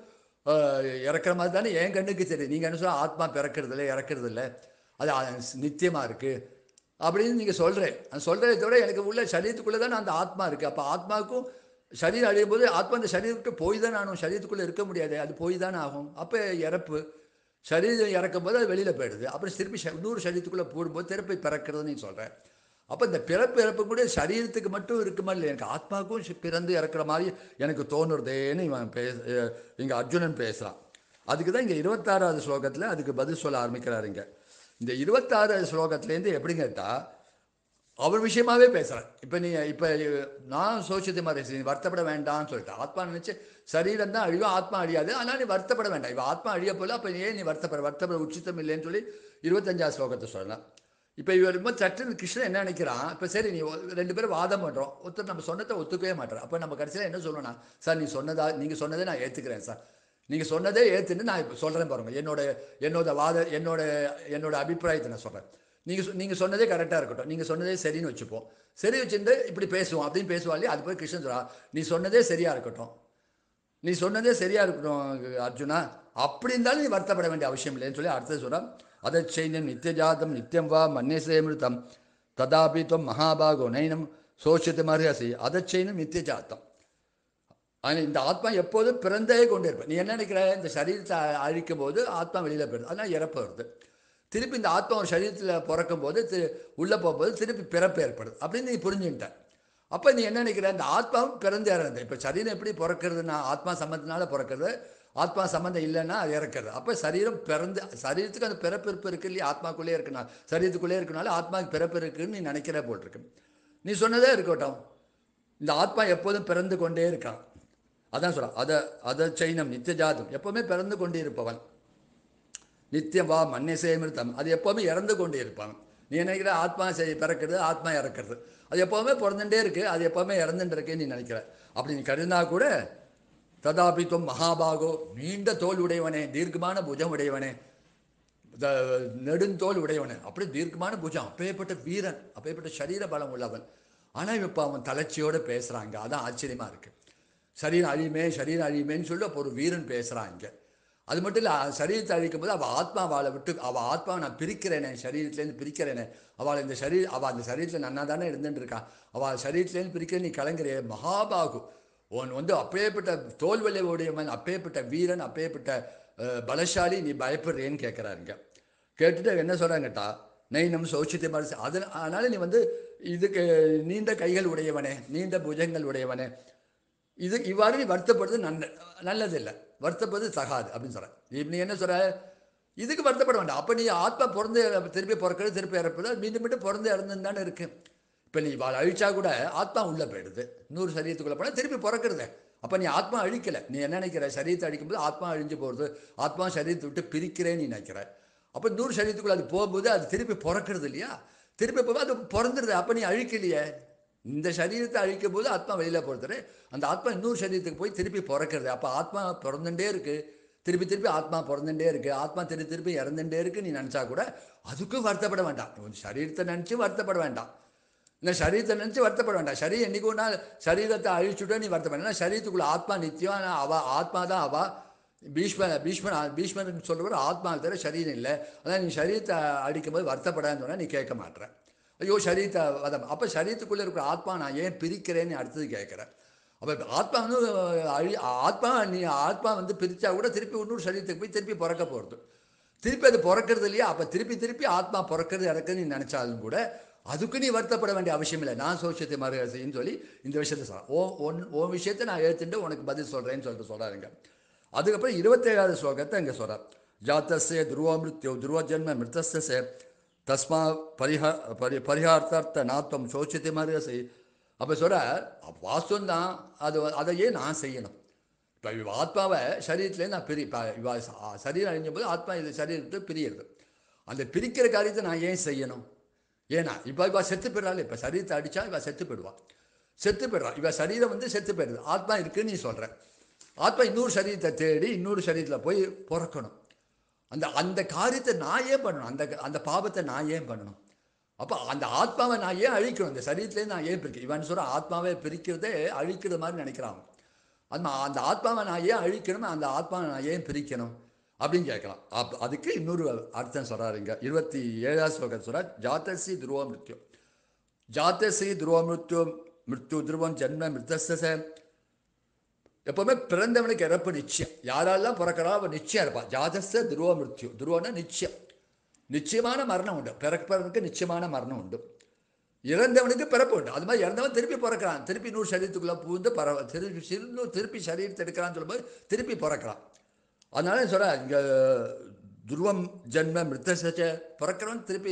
இறக்குற மாதிரி தானே என் கண்ணுக்கு தெரியும். நீங்கள் என்ன சொல்ல ஆத்மா பிறக்கிறது இல்லை இறக்கிறது இல்லை, அது நித்தியமாக இருக்குது அப்படின்னு நீங்கள் சொல்கிறேன். அது சொல்கிறத தவிர எனக்கு உள்ள சரீரத்துக்குள்ளே தானே அந்த ஆத்மா இருக்குது. அப்போ ஆத்மாவுக்கும் சரீரம் அழியும் போது ஆத்மா அந்த சரீரத்தை போய் தானே ஆகணும், சரீரத்துக்குள்ளே இருக்க முடியாது, அது போய் தானே ஆகும். அப்போ இறப்பு, சரீரம் இறக்கும் போது அது வெளியில் போயிடுது. அப்புறம் திருப்பி நூறு சரீரத்துக்குள்ளே போடும்போது திருப்பி பிறக்கிறதுன்னு நீ சொல்கிறேன். அப்போ இந்த பிறப்பு இறப்பு கூட சரீரத்துக்கு மட்டும் இருக்குமா இல்லை, எனக்கு ஆத்மாவுக்கும் பிறந்து இறக்குற மாதிரி எனக்கு தோணுறதேன்னு இவன் பே இங்கே அர்ஜுனன் பேசுகிறான். அதுக்கு தான் இங்கே இருபத்தாறாவது ஸ்லோகத்தில் அதுக்கு பதில் சொல்ல ஆரம்பிக்கிறாருங்க. இந்த இருபத்தாறாவது ஸ்லோகத்துலேருந்து எப்படி கேட்டால் அவர் விஷயமாகவே பேசுகிறேன். இப்போ நீ இப்போ நான் சோசியத்தை மாதிரி நீ வருத்தப்பட வேண்டாம்னு சொல்லிட்டு ஆத்மா நினச்சி சரீரம் தான் அழியும், ஆத்மா அழியாது, ஆனால் நீ வருத்தப்பட வேண்டாம். இப்போ ஆத்மா அழிய போல அப்போ ஏன் நீ வருத்தப்பட வருத்தப்பட உச்சித்தம் இல்லைன்னு சொல்லி இருபத்தஞ்சாவது ஸ்லோகத்தை சொல்லலாம். இப்போ இவர் ரொம்ப சட்டுன்னு கிருஷ்ணன் என்ன நினைக்கிறான், இப்போ சரி நீ ரெண்டு பேரும் வாதம் பண்ணுறோம், ஒருத்தர் நம்ம சொன்னதை ஒத்துக்கவே மாட்டோம். அப்போ நம்ம கடைசியில் என்ன சொல்லணும்னா, சார் நீ சொன்னதா நீங்கள் சொன்னதே நான் ஏற்றுக்கிறேன் சார், நீங்கள் சொன்னதே ஏற்றுன்னு நான் இப்போ சொல்கிறேன் பாருங்கள், என்னோட என்னோட வாத என்னோட என்னோட அபிப்பிராயத்தை நான் சொல்கிறேன். நீங்கள் நீங்கள் சொன்னதே கரெக்டாக இருக்கட்டும், நீங்கள் சொன்னதே சரின்னு வச்சுப்போம், சரி வச்சுட்டு இப்படி பேசுவோம் அப்படின்னு பேசுவாள். அது போய் கிருஷ்ணன் சொல்கிறா, நீ சொன்னதே சரியாக இருக்கட்டும், நீ சொன்னதே சரியாக இருக்கட்டும் அர்ஜுனா, அப்படி இருந்தாலும் நீ வருத்தப்பட வேண்டிய அவசியம் இல்லைன்னு சொல்லி அடுத்தது சொல்கிறான். அதை செய்யும் நித்தியஜாதம் நித்தியம் வா மன்யசேமிருத்தம் ததாபி துவம் மகாபாகோ நைனம் சோஷித்து மருகசி அதை செய்யணும் நித்தியஜாத்தம். ஆனால் இந்த ஆத்மா எப்போதும் பிறந்தே கொண்டே இருப்பேன். நீ என்ன நினைக்கிற, இந்த சரீரத்தை அழிக்கும் போது ஆத்மா வெளியில் போயிடுது, அதனால் இறப்பு வருது. திருப்பி இந்த ஆத்மா ஒரு சரீரத்தில் பிறக்கும் போது திரு உள்ளே போகும்போது திருப்பி பிறப்பு ஏற்படுது அப்படின்னு நீ புரிஞ்சுக்கிட்ட. அப்போ நீ என்ன நினைக்கிற, இந்த ஆத்மாவும் பிறந்து இறந்து. இப்போ சரீரம் எப்படி பிறக்கிறதுனா ஆத்மா சம்பந்தத்தினால பிறக்கிறது, ஆத்மா சம்பந்தம் இல்லைன்னா அது இறக்குறது. அப்போ சரீரம் பிறந்து சரீரத்துக்கு அந்த பிறப்பிறப்பு இருக்குது இல்லையா, ஆத்மாக்குள்ளே இருக்குனா சரீரத்துக்குள்ளே இருக்கனால ஆத்மாவுக்கு பிறப்பு இருக்குன்னு நீ நினைக்கிற போட்டிருக்கு. நீ சொன்னதே இருக்கட்டும், இந்த ஆத்மா எப்போதும் பிறந்து கொண்டே இருக்கான். அதான் சொல்கிறான். அதை அதை சைனம் நித்திய ஜாதம், எப்போவுமே பிறந்து கொண்டே இருப்பவன். நித்தியம் வா மன்னசே மிருத்தம், அது எப்போவுமே இறந்து கொண்டே இருப்பான். நீ நினைக்கிற ஆத்மா செய் பிறக்கிறது, ஆத்மா இறக்கிறது, அது எப்போவுமே பிறந்துட்டே இருக்குது, அது எப்போவுமே இறந்துட்டு இருக்கேன்னு நீ நினைக்கிற. அப்படி நீ கருதினா கூட ததாபித்துவம் மகாபாகோ, நீண்ட தோல் உடையவனே, தீர்க்கமான புஜம் உடையவனே, நெடுந்தோல் உடையவனே, அப்படி தீர்க்கமான புஜம், அப்பேற்பட்ட வீரன், அப்பேற்பட்ட சரீர பலம் உள்ளவன். ஆனால் இப்போ அவன் தளர்ச்சியோடு பேசுகிறாங்க. அதான் ஆச்சரியமாக இருக்குது. சரீரம் அழியுமே சரீரம் அழியுமேன்னு சொல்லி அப்போ ஒரு வீரன் பேசுகிறாங்க. அது மட்டும் இல்லை, சரீரத்தை அழிக்கும் போது அவள் ஆத்மா அவளை விட்டு, அவள் ஆத்மாவை நான் பிரிக்கிறேனே, சரீரத்துலேருந்து பிரிக்கிறேனே, அவள் இந்த சரீர அவள் அந்த சரீரத்தில் நன்னா தானே இருந்துட்டு இருக்கா, அவள் சரீரத்துலேருந்து பிரிக்கிற நீ கலங்குறிய மகாபாகு, உன் வந்து அப்பேற்பட்ட தோல்வலை உடையவன், அப்பேற்பட்ட வீரன், அப்பேற்பட்ட பலசாலி, நீ பயப்படுறேன்னு கேட்குறாருங்க. கேட்டுட்டு என்ன சொல்கிறாங்கட்டா, நைனம் சௌச்சியத்தை மாதிரி அது, அதனால் நீ வந்து இதுக்கு நீண்ட கைகள் உடையவனே, நீண்ட புஜங்கள் உடையவனே, இது இவ்வாறு நீ வருத்தப்படுறது நல்ல நல்லதில்லை, வருத்தப்படுறது தகாது அப்படின்னு சொல்கிறேன். இப்போ நீ என்ன சொல்கிற, இதுக்கு வருத்தப்பட வேண்டாம். அப்போ நீ ஆத்மா பிறந்து திருப்பி பிறக்கிறது, திருப்பி இறப்பது, மீண்டும் மீண்டும் பிறந்து இறந்துன்னு தானே இருக்குது. இப்போ நீ இவாள் அழிச்சா கூட ஆத்மா உள்ளே போயிடுது, நூறு சரீரத்துக்குள்ளே போனால் திருப்பி பிறக்கிறது. அப்போ நீ ஆத்மா அழிக்கலை. நீ என்ன நினைக்கிற, சரீரத்தை அழிக்கும்போது ஆத்மா அழிஞ்சு போகிறது, ஆத்மா சரீரத்தை விட்டு பிரிக்கிறேன்னு நீ நினைக்கிற. அப்போ நூறு சரீரத்துக்குள்ளே அது போகும்போது அது திருப்பி பிறக்கிறது இல்லையா, திருப்பி போகும்போது அது பிறந்துடுது. அப்போ நீ அழிக்கலையே, இந்த சரீரத்தை அழிக்கும் போது ஆத்மா வெளியில் போகிறது, அந்த ஆத்மா இன்னொரு சரீரத்துக்கு போய் திருப்பி பிறக்கிறது. அப்போ ஆத்மா பிறந்துட்டே இருக்குது, திருப்பி திருப்பி ஆத்மா பிறந்துட்டே இருக்குது, ஆத்மா திருப்பி திருப்பி இறந்துட்டே இருக்குது. நீ நினச்சா கூட அதுக்கும் வருத்தப்பட வேண்டாம். சரீரத்தை நினச்சி வருத்தப்பட வேண்டாம், இந்த சரீரத்தை நினச்சி வருத்தப்பட வேண்டாம். சரீரம் என்றைக்கு ஒன்றா சரீரத்தை அழிச்சுட்டா நீ வருத்தப்பட வேண்டாம். சரீரத்துக்குள்ள ஆத்மா நித்தியம், ஆனால் அவள் ஆத்மா தான் அவள். பீஷ்ம பீஷ்மன் பீஷ்மன் சொல்லுவார், ஆத்மா தவிர சரீரம் இல்லை, அதான் நீ சரீரத்தை அடிக்கும் போது வருத்தப்படான்னு சொன்னால் நீ கேட்க மாட்டேற. ஐயோ சரீரத்தை வதம், அப்போ சரீரத்துக்குள்ளே இருக்கிற ஆத்மா நான் ஏன் பிரிக்கிறேன்னு அடுத்தது கேட்குறேன். அப்போ ஆத்மா வந்து அழி ஆத்மா நீ ஆத்மா வந்து பிரித்தா கூட திருப்பி இன்னொரு சரீரத்துக்கு போய் திருப்பி பிறக்க போகிறது, திருப்பி அது பிறக்கிறது இல்லையா. அப்போ திருப்பி திருப்பி ஆத்மா பிறக்கிறது இறக்குன்னு நீ நினச்சாலும் கூட அதுக்கு நீ வருத்தப்பட வேண்டிய அவசியம் இல்லை. நான் சோஷியத்தை மறுசின்னு சொல்லி இந்த விஷயத்த சொல்கிறேன். ஓ ஒன் ஓ விஷயத்தை நான் ஏற்றுட்டு உனக்கு பதில் சொல்கிறேன்னு சொல்லிட்டு சொல்கிறாருங்க. அதுக்கப்புறம் இருபத்தேழாவது ஸ்லோகத்தை இங்கே சொல்கிறார். ஜாத்தஸ்ய துருவ மிருத்யோ துருவ ஜன்ம மிருத்தஸ்ய தஸ்மா பரிஹா பரி பரிஹார்த்தார்த்த நாத்தம் சோச்சியத்தை மறுசி. அப்போ சொல்கிற வாஸ்தவம் தான், அது அதையே நான் செய்யணும். இப்போ இவ ஆத்மாவை சரீரத்துலேருந்து நான் பிரி இவ சரீரம் அழிஞ்சும் போது ஆத்மா இது சரீரத்தை பிரியிறது, அந்த பிரிக்கிற காரியத்தை நான் ஏன் செய்யணும்? ஏன்னா இப்போ இவள் செத்து போயிடறாள், இப்போ சரீரத்தை அடித்தா இவள் செத்து போயிடுவாள், செத்து போயிடுறான். இவள் சரீரம் வந்து செத்து போயிடுது, ஆத்மா இருக்குன்னு நீ சொல்கிற. ஆத்மா இன்னொரு சரீரத்தை தேடி இன்னொரு சரீரத்தில் போய் பிறக்கணும். அந்த அந்த காரியத்தை நான் ஏன் பண்ணணும், அந்த அந்த பாவத்தை நான் ஏன் பண்ணணும்? அப்போ அந்த ஆத்மாவை நான் ஏன் அழிக்கணும், அந்த சரீரத்துலேருந்து நான் ஏன் பிரிக்கணும்? இவன் சொல்கிற ஆத்மாவை பிரிக்கிறதே அழிக்கிறது மாதிரி நினைக்கிறான். அந்த அந்த ஆத்மாவை நான் ஏன் அழிக்கணும், அந்த ஆத்மாவை நான் ஏன் பிரிக்கணும் அப்படின்னு கேட்கலாம். அப் அதுக்கு இன்னொரு அர்த்தம் சொல்கிறாருங்க. இருபத்தி ஏழாவது ஸ்லோகம் சொல்கிறார். ஜாத்தசி துருவ மிருத்யு, ஜாத்தசி துருவ மிருத்யு மிருத்யு துருவம் ஜென்ம மிருத்தஸ்ய. எப்போவுமே பிறந்தவனுக்கு இறப்பு நிச்சயம், யாரெல்லாம் பிறக்கிறா அவன் நிச்சயம் இருப்பான். ஜாதஸ்ய துருவ மிருத்யு, துருவனா நிச்சயம், நிச்சயமான மரணம் உண்டு. பிறப்பவனுக்கு நிச்சயமான மரணம் உண்டு, இறந்தவனுக்கு பிறப்பு உண்டு. அது மாதிரி இறந்தவன் திருப்பி பிறக்கிறான், திருப்பி நூறு சரீரத்துக்குள்ளே பூந்து பரவ திருப்பி சிறு திருப்பி சரீரத்தை எடுக்கிறான்னு சொல்லும்போது திருப்பி பிறக்கிறான். அதனால சொல்கிற இங்கே துருவம் ஜென்ம மிருத்தச, பிறக்கிறவன் திருப்பி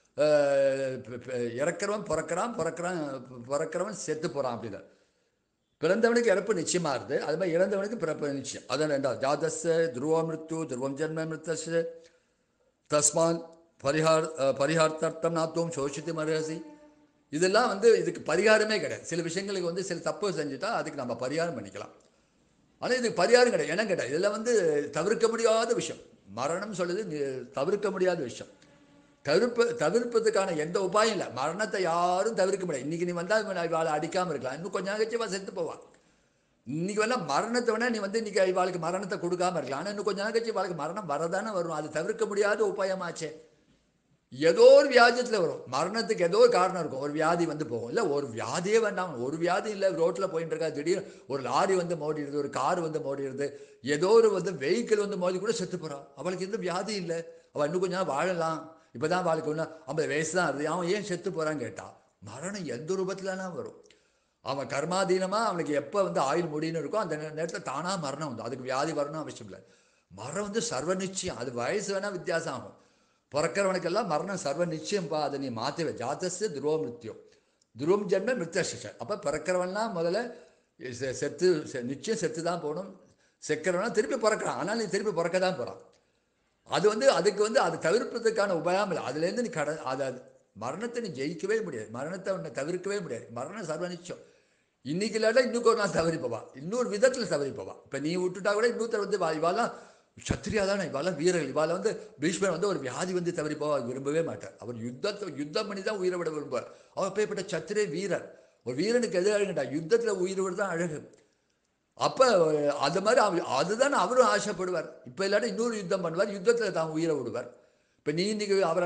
இறக்கிறவன் பிறக்கிறான், பிறக்கிறான் பிறக்கிறவன் செத்து போகிறான். அப்படின்னு பிறந்தவனுக்கு இறப்பு நிச்சயமாக இருது, அது மாதிரி இறந்தவனுக்கு பிறப்பு நிச்சயம். அதான் ரெண்டாவது. ஜாதஸ்ய துருவ மிருத்யு துருவம் ஜென்ம மிருத்தச தஸ்மான் பரிஹார் பரிஹார்த்தம் நாத்துவம் சோஷித்து மரசி. இதெல்லாம் வந்து இதுக்கு பரிகாரமே கிடையாது. சில விஷயங்களுக்கு வந்து சில தப்பு செஞ்சுட்டா அதுக்கு நம்ம பரிகாரம் பண்ணிக்கலாம், ஆனால் இதுக்கு பரிகாரம் கிடையாது. இனம் கிடையாது. இதெல்லாம் வந்து தவிர்க்க முடியாத விஷயம். மரணம் சொல்லுது தவிர்க்க முடியாத விஷயம். தவிர்ப்பு தவிர்ப்பதுக்கான எந்த உபாயம் இல்லை. மரணத்தை யாரும் தவிர்க்க முடியாது. இன்றைக்கி நீ வந்தால் இவாளை அடிக்காமல் இருக்கலாம், இன்னும் கொஞ்சம் நாள் கழிச்சு இவள் செத்து போவாள். இன்றைக்கி வேணால் மரணத்தை வேணால் நீ வந்து இன்றைக்கி இவாளுக்கு மரணத்தை கொடுக்காமல் இருக்கலாம், ஆனால் இன்னும் கொஞ்சம் நாள் கழிச்சு இவாளுக்கு மரணம் வரதானே வரும். அது தவிர்க்க முடியாத உபாயமாச்சே. ஏதோ ஒரு வியாதியத்தில் வரும், மரணத்துக்கு ஏதோ ஒரு காரணம் இருக்கும். ஒரு வியாதி வந்து போகும், இல்லை ஒரு வியாதியே வேண்டாம், ஒரு வியாதி இல்லை, ரோட்டில் போயிட்டு இருக்கா, திடீர்னு ஒரு லாரி வந்து மோடிடுது, ஒரு கார் வந்து மோடிடுது, ஏதோ ஒரு வந்து வெஹிக்கிள் வந்து மோதி கூட செத்து போகிறான். அவளுக்கு எந்த வியாதி இல்லை, அவள் இன்னும் கொஞ்சம் நாள் வாழலாம், இப்போ தான் வாழ்க்கை ஒன்று ஐம்பது வயசு தான் இருக்குது, அவன் ஏன் செத்து போகிறான்னு கேட்டால் மரணம் எந்த ரூபத்தில்னா வரும். அவன் கர்மாதீனமாக அவனுக்கு எப்போ வந்து ஆயுள் முடின்னு இருக்கோ அந்த நேரத்தில் தானாக மரணம் வந்து, அதுக்கு வியாதி வரணும் அவசியம் இல்லை. மரணம் வந்து சர்வ நிச்சயம். அது வயசு வேணால் வித்தியாசம் ஆகும். பிறக்கிறவனுக்கெல்லாம் மரணம் சர்வ நிச்சயம்ப்பா, அதை நீ மாற்றவே. ஜாத்தஸ்ய துருவ மிருத்யோ துருவம் ஜென்ம மிருத்தச. அப்போ பிறக்கிறவன்லாம் முதல்ல செ- செத்து செ- நிச்சயம் செத்து தான் போகணும். செக்கிறவனா திருப்பி பிறக்கிறான், ஆனால் நீ திருப்பி பிறக்க தான் போகிறான். அது வந்து அதுக்கு வந்து அது தவிர்ப்பதற்கான உபாயம் இல்லை. அதுலேருந்து நீ கட அதை மரணத்தை நீ ஜெயிக்கவே முடியாது, மரணத்தை உன்னை தவிர்க்கவே முடியாது. மரணம் சர்வநிச்சயம். இன்னைக்கு இல்லாட்டா இன்னும் ஒரு நாள் தவறிப்பவா, இன்னொரு விதத்தில் தவறிப்பவா. இப்போ நீ விட்டுட்டா கூட இன்னொருத்தர் வந்து வா- இவாலாம் சத்திரியா தானே, இவாலாம் வீரர்கள், இவால வந்து பீஷ்மர் வந்து ஒரு வியாதி வந்து தவறிப்போவா விரும்பவே மாட்டார். அவர் யுத்தத்தை யுத்தம் பண்ணி தான் உயிரை விட விரும்புவார். அவர் பேர்பட்ட சத்திரே வீரர். ஒரு வீரனுக்கு எது அழகுண்டா, யுத்தத்தில் உயிரை விட தான் அழகு. அப்போ அது மாதிரி அவ அதுதான் அவரும் ஆசைப்படுவார். இப்போ இல்லாட்டி இன்னொரு யுத்தம் பண்ணுவார், யுத்தத்தில் தான் உயிரை விடுவார். இப்போ நீ இன்னைக்கு அவரை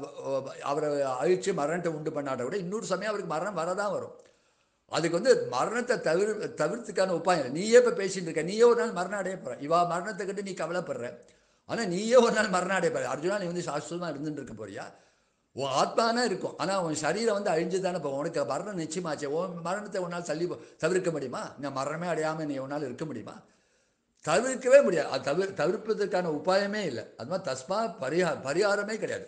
வ- அவரை அழிச்சு மரணத்தை உண்டு பண்ணாட்ட கூட இன்னொரு சமயம் அவருக்கு மரணம் வரதான் வரும். அதுக்கு வந்து மரணத்தை தவிர தவிர்த்துக்கான உபாயம் இல்லை. நீயே இப்போ பேசிட்டு இருக்க, நீயே ஒரு நாள் மரணம் அடைய போற. இவா மரணத்தை கண்டு நீ கவலைப்படுற, ஆனால் நீயே ஒரு நாள் மரணம் அடைய போற. அர்ஜுனா, நீ வந்து சாஸ்வதமாக இருந்துட்டு இருக்க போறியா? உன் ஆத்மானா இருக்கும், ஆனால் உன் சரீரம் வந்து அழிஞ்சு தானே போகும். உனக்கு மரணம் நிச்சயமாச்சு. உன் மரணத்தை உன்னால் தள்ளி போ- தவிர்க்க முடியுமா? நான் மரணமே அடையாமல் நீ உன்னால் இருக்க முடியுமா? தவிர்க்கவே முடியாது. அது தவிர தவிர்ப்பதற்கான உபாயமே இல்லை. அது மாதிரி தஸ்மா பரிஹா பரிகாரமே கிடையாது.